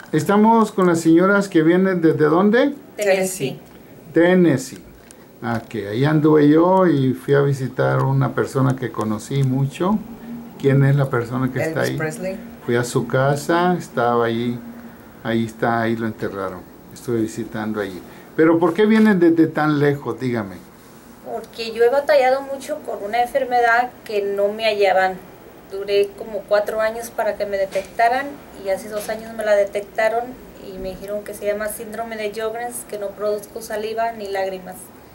Estamos con las señoras que vienen ¿desde dónde? Tennessee. Tennessee. Que ahí anduve yo y fui a visitar a una persona que conocí mucho. ¿Quién es la persona que está ahí? Elvis Presley. Fui a su casa, estaba ahí, ahí lo enterraron. Estuve visitando allí. Pero ¿por qué vienen desde tan lejos? Dígame. Porque yo he batallado mucho con una enfermedad que no me hallaban. Duré como 4 años para que me detectaran y hace 2 años me la detectaron y me dijeron que se llama síndrome de Sjögren's, que no produzco saliva ni lágrimas.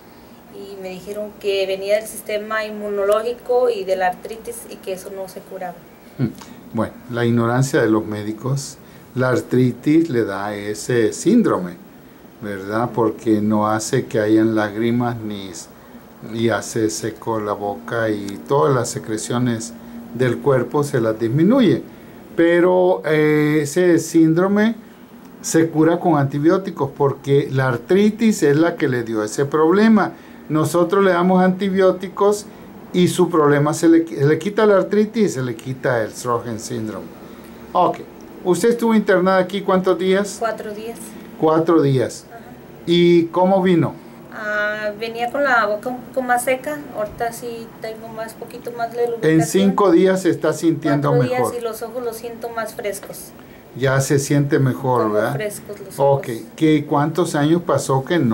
Y me dijeron que venía del sistema inmunológico y de la artritis y que eso no se curaba. Bueno, la ignorancia de los médicos, la artritis le da ese síndrome, ¿verdad? Porque no hace que hayan lágrimas y hace seco la boca y todas las secreciones del cuerpo se las disminuye. Pero ese síndrome se cura con antibióticos porque la artritis es la que le dio ese problema. Nosotros le damos antibióticos y su problema se le quita la artritis y se le quita el Sjögren's syndrome. Ok. ¿Usted estuvo internada aquí cuántos días? 4 días. 4 días. Ajá. ¿Y cómo vino? Venía con la boca un poco más seca, ahorita sí tengo poquito más de lubricación. En 5 días se está sintiendo 4 mejor. días y los ojos los siento más frescos. Ya se siente mejor, Como ¿verdad? frescos los ojos. Ok. ¿Cuántos años pasó que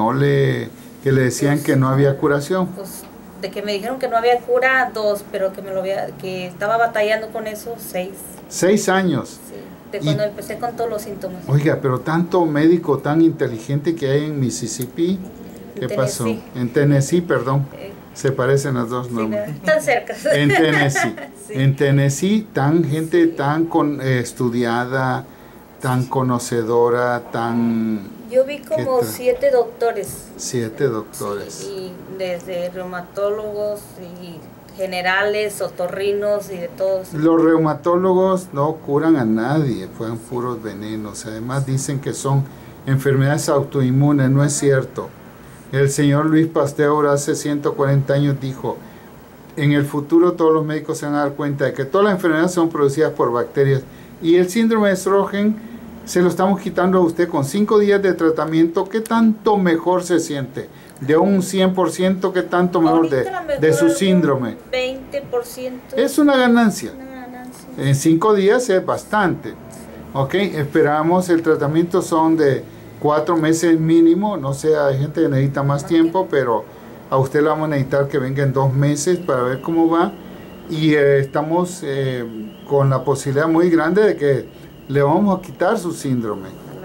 le decían Pues, que no había curación? Pues de que me dijeron que no había cura, 2, pero que estaba batallando con eso, 6. 6 años. Sí, de cuando empecé con todos los síntomas. Oiga, pero tanto médico tan inteligente que hay en Mississippi, ¿qué pasó? En Tennessee, perdón. Se parecen los dos nombres. Sí, están cerca. En Tennessee. Sí. En Tennessee, gente tan estudiada, tan conocedora, tan... Yo vi como 7 doctores. 7 doctores. Sí, y desde reumatólogos y generales, otorrinos y de todos. Los reumatólogos no curan a nadie, fueron puros venenos. Además dicen que son enfermedades autoinmunes, no es cierto. El señor Luis Pasteur hace 140 años dijo, en el futuro todos los médicos se van a dar cuenta de que todas las enfermedades son producidas por bacterias y el síndrome de Sjögren's se lo estamos quitando a usted con 5 días de tratamiento. ¿Qué tanto mejor se siente? De un 100%, ¿qué tanto mejor de su síndrome? 20%. Es una ganancia. Una ganancia. En 5 días es bastante. Ok, esperamos, el tratamiento son de 4 meses mínimo. No sé, hay gente que necesita más tiempo, pero a usted le vamos a necesitar que venga en 2 meses para ver cómo va. Y estamos con la posibilidad muy grande de que le vamos a quitar su síndrome,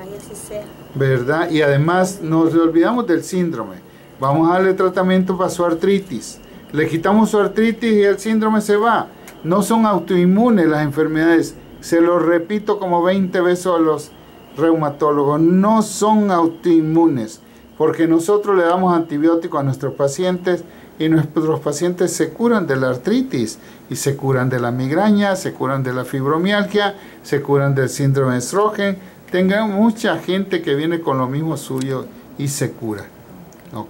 ¿verdad? Y además nos olvidamos del síndrome. Vamos a darle tratamiento para su artritis. Le quitamos su artritis y el síndrome se va. No son autoinmunes las enfermedades. Se lo repito como 20 veces a los reumatólogos. No son autoinmunes. Porque nosotros le damos antibióticos a nuestros pacientes y nuestros pacientes se curan de la artritis y se curan de la migraña, se curan de la fibromialgia, se curan del síndrome de Sjögren's. Tengan mucha gente que viene con lo mismo suyo y se cura. ¿Ok?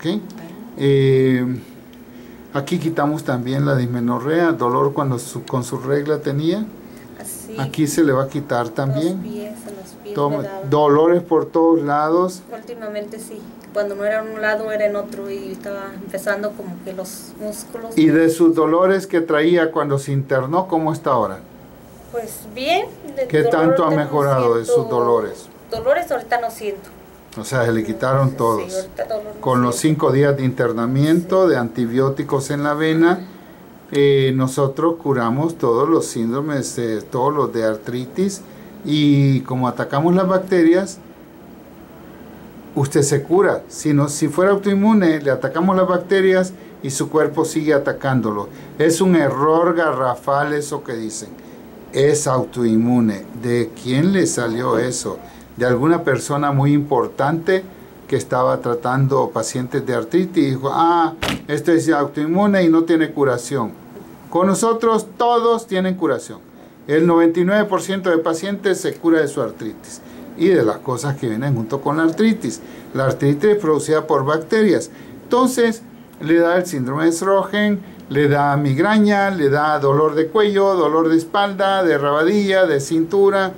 Aquí quitamos también la dismenorrea, dolor cuando con su regla tenía. Así, aquí se le va a quitar también. Los pies Dolores por todos lados. Últimamente sí. Cuando no era en un lado era en otro y estaba empezando como que los músculos. ¿Y de sus dolores que traía cuando se internó, cómo está ahora? Pues bien. ¿Qué tanto ha mejorado de sus dolores? Dolores ahorita no siento. O sea, se le quitaron todos. Sí, no con los 5 días de internamiento, de antibióticos en la vena, nosotros curamos todos los síndromes, todos los de artritis, y como atacamos las bacterias, usted se cura. Si fuera autoinmune, le atacamos las bacterias y su cuerpo sigue atacándolo. Es un error garrafal eso que dicen. Es autoinmune. ¿De quién le salió eso? De alguna persona muy importante que estaba tratando pacientes de artritis y dijo, esto es autoinmune y no tiene curación. Con nosotros todos tienen curación. El 99% de pacientes se cura de su artritis y de las cosas que vienen junto con la artritis. La artritis es producida por bacterias. Entonces, le da el síndrome de Sjögren's, le da migraña, le da dolor de cuello, dolor de espalda, de rabadilla, de cintura,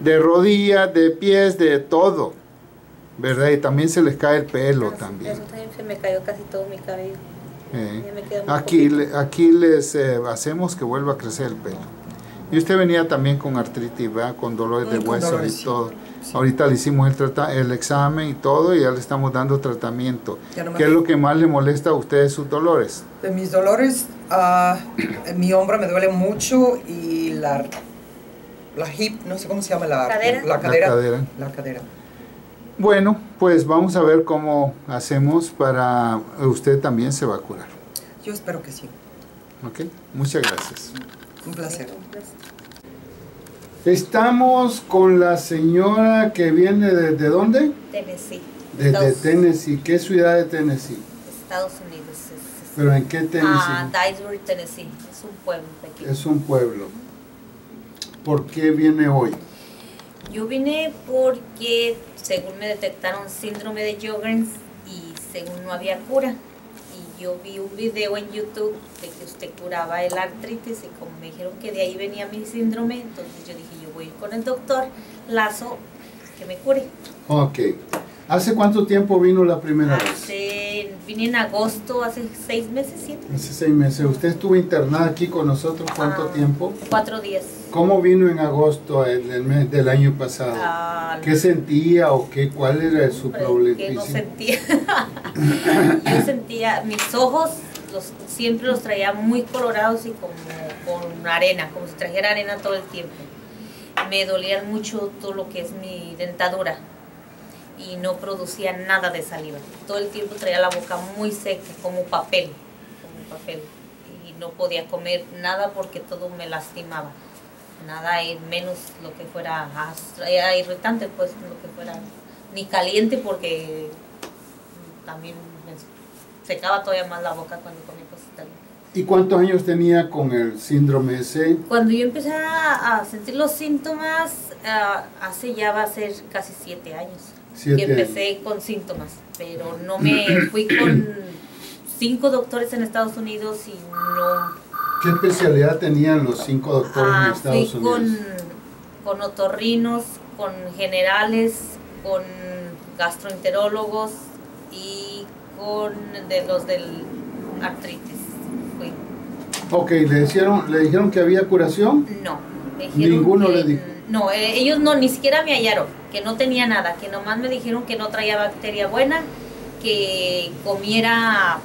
de rodillas, de pies, de todo, ¿verdad? Y también se les cae el pelo también. Eso también se me cayó casi todo mi cabello. Ya me queda muy Aquí les hacemos que vuelva a crecer el pelo. Y usted venía también con artritis, ¿verdad? Con dolores de hueso y todo. Sí. Ahorita le hicimos el examen y todo y ya le estamos dando tratamiento. Ya no me- ¿Qué es lo que más le molesta a ustedes sus dolores? De mis dolores, mi hombro me duele mucho y la hip, no sé cómo se llama, ¿Cadera? la cadera. La cadera. La cadera. Bueno, pues vamos a ver cómo hacemos para usted también se va a curar. Yo espero que sí. ¿Ok? Muchas gracias. Un placer. Estamos con la señora que viene ¿de dónde? Tennessee. Desde Tennessee. ¿Qué ciudad de Tennessee? Estados Unidos. ¿Pero en qué Tennessee? Dyersburg, Tennessee. Es un pueblo pequeño. Es un pueblo. ¿Por qué viene hoy? Yo vine porque según me detectaron síndrome de Sjögren's y según no había cura. Y yo vi un video en YouTube de que usted curaba el artritis y como me dijeron que de ahí venía mi síndrome, entonces yo dije, yo voy a ir con el doctor Lazo que me cure. Ok. ¿Hace cuánto tiempo vino la primera vez? Vine en agosto, hace 6 meses, 7. Hace 6 meses. ¿Usted estuvo internada aquí con nosotros cuánto tiempo? 4 días. ¿Cómo vino en agosto el mes del año pasado? ¿Qué sentía o cuál era su problema? ¿Qué no sentía? Yo sentía, mis ojos siempre los traía muy colorados y como con arena, como si trajera arena todo el tiempo. Me dolían mucho todo lo que es mi dentadura y no producía nada de saliva. Todo el tiempo traía la boca muy seca, como papel. Y no podía comer nada porque todo me lastimaba. Nada, y menos lo que fuera era irritante, pues lo que fuera, ni caliente porque también me secaba todavía más la boca cuando comía cosas calientes. ¿Y cuántos años tenía con el síndrome ese? Cuando yo empecé a sentir los síntomas, hace ya va a ser casi 7 años. 7 que empecé con síntomas, pero no me fui con 5 doctores en Estados Unidos y no... ¿Qué especialidad tenían los 5 doctores en Estados fui Unidos? con otorrinos, con generales, con gastroenterólogos y con de los del artritis. Fui. Ok, ¿le dijeron que había curación? No, me dijeron Ninguno que, le dijo. No, ellos no, ni siquiera me hallaron, que no tenía nada, que nomás me dijeron que no traía bacteria buena, que comiera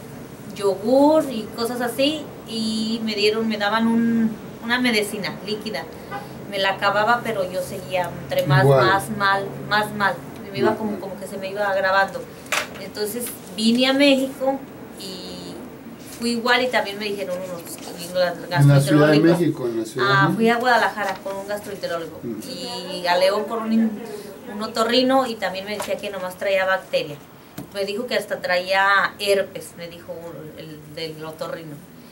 yogur y cosas así, y me daban una medicina líquida. Me la acababa, pero yo seguía entre más mal. Me iba como que se me iba agravando. Entonces vine a México y fui igual y también me dijeron unos En la Ciudad de México, en la Ciudad de México. Fui a Guadalajara con un gastroenterólogo y a León con un otorrino y también me decía que nomás traía bacteria. Me dijo que hasta traía herpes, me dijo el del otorrino.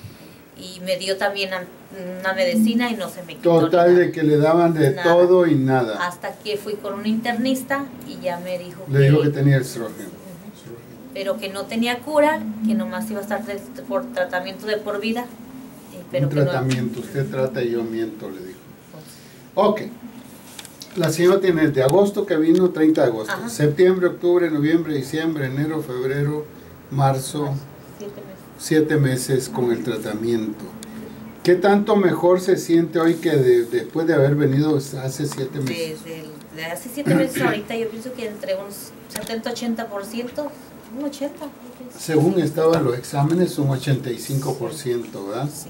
Y me dio también una medicina y no se me quitó. Total de que le daban de nada. todo y nada. Hasta que fui con un internista y ya me dijo Le dijo que tenía estrógeno. pero que no tenía cura, que nomás iba a estar por tratamiento de por vida. Pero Un que tratamiento, usted trata y yo miento, le dijo. Ok. La señora tiene de agosto que vino, 30 de agosto. Ajá. Septiembre, octubre, noviembre, diciembre, enero, febrero, marzo. 7 meses. 7 meses con el tratamiento. ¿Qué tanto mejor se siente hoy que después de haber venido hace 7 meses? Desde hace 7 meses ahorita yo pienso que entre unos 70-80%, un 80%. Según estaban los exámenes, un 85%, ¿verdad? Sí.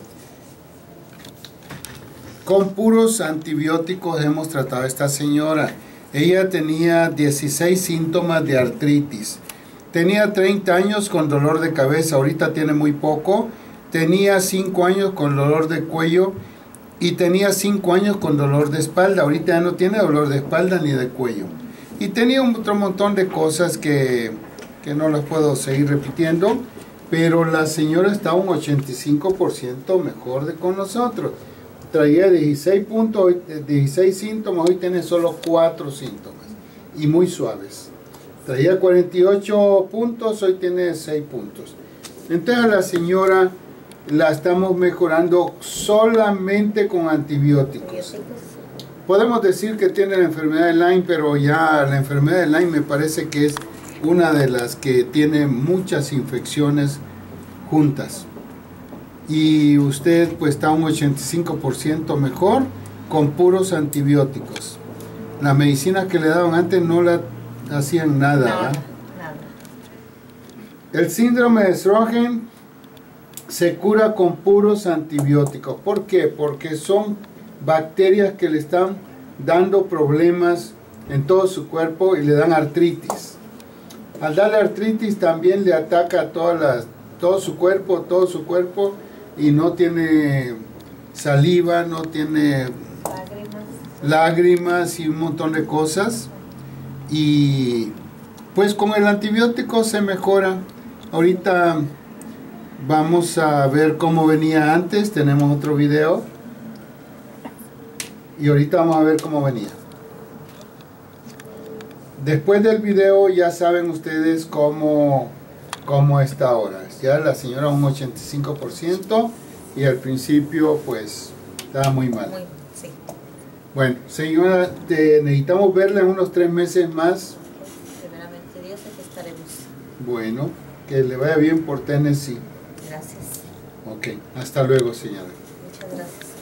Con puros antibióticos hemos tratado a esta señora. Ella tenía 16 síntomas de artritis. Tenía 30 años con dolor de cabeza, ahorita tiene muy poco. Tenía 5 años con dolor de cuello y tenía 5 años con dolor de espalda. Ahorita ya no tiene dolor de espalda ni de cuello. Y tenía otro montón de cosas que no las puedo seguir repitiendo, pero la señora está un 85% mejor de con nosotros. Traía 16 síntomas, hoy tiene solo 4 síntomas y muy suaves. Traía 48 puntos, hoy tiene 6 puntos. Entonces a la señora la estamos mejorando solamente con antibióticos. podemos decir que tiene la enfermedad de Lyme, pero ya la enfermedad de Lyme me parece que es una de las que tiene muchas infecciones juntas. Y usted pues está un 85% mejor con puros antibióticos. La medicina que le daban antes no la hacían nada, ¿verdad? Nada. El síndrome de Sjögren se cura con puros antibióticos. ¿Por qué? Porque son bacterias que le están dando problemas en todo su cuerpo y le dan artritis. Al darle artritis también le ataca todo su cuerpo y no tiene saliva, no tiene lágrimas y un montón de cosas. Y pues con el antibiótico se mejora. Ahorita vamos a ver cómo venía antes, tenemos otro video. Y ahorita vamos a ver cómo venía. Después del video ya saben ustedes cómo está ahora. Ya la señora un 85% y al principio pues estaba muy mal. Sí. Bueno, señora, necesitamos verla en unos 3 meses más. Primeramente Dios, aquí estaremos. Bueno, que le vaya bien por Tennessee. Gracias. Ok, hasta luego, señora. Muchas gracias.